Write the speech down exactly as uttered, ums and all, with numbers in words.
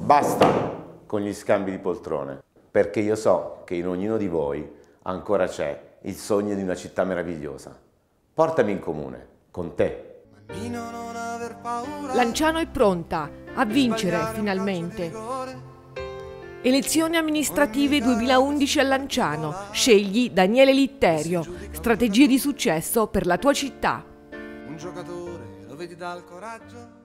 Basta con gli scambi di poltrone, perché io so che in ognuno di voi ancora c'è il sogno di una città meravigliosa. Portami in comune, con te. Lanciano è pronta a vincere finalmente. Elezioni amministrative duemilaundici a Lanciano. Scegli Daniele Litterio. Strategie di successo per la tua città. Un giocatore lo vedi dal coraggio.